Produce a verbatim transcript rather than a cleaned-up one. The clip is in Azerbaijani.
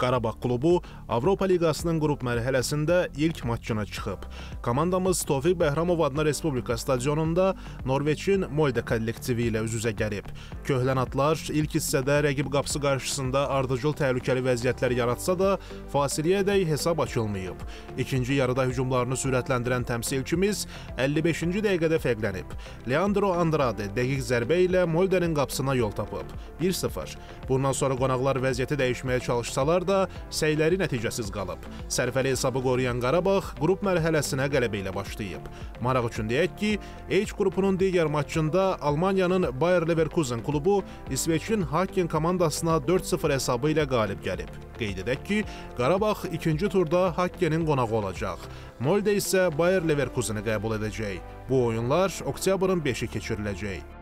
Qarabağ klubu Avropa Liqasının qrup mərhələsində ilk maçına çıxıb. Komandamız Tofiq Bəhramov adına Respublika stadionunda Norveçin Molde kollektivi ilə üz-üzə gəlib. Köhlənatlar ilk hissədə rəqib qapısı qarşısında ardıcıl təhlükəli vəziyyətlər yaratsa da, fasiliyədək hesab açılmayıb. İkinci yarıda hücumlarını sürətləndirən təmsilçimiz əlli beşinci dəqiqədə fərqlənib. Leandro Andrade dəqiq zərbə ilə Moldenin qapısına yol tapıb. bir sıfır. Bundan sonra qonaqlar vəziyyəti dəyişməyə çalışsalar da, səyləri nəticəsiz qalıb. Sərfəli hesabı qoruyan Qarabağ qrup mərhələsinə qələbə ilə başlayıb. Maraq üçün deyək ki, H qrupunun digər maçında Almaniyanın Bayer Leverkusen klubu İsveçin Haken komandasına dörd sıfır hesabı ilə qalib gəlib. Qeyd edək ki, Qarabağ ikinci turda Hakenin qonağı olacaq. Molde isə Bayer Leverkusen'i qəbul edəcək. Bu oyunlar oktyabrın beşi keçiriləcək.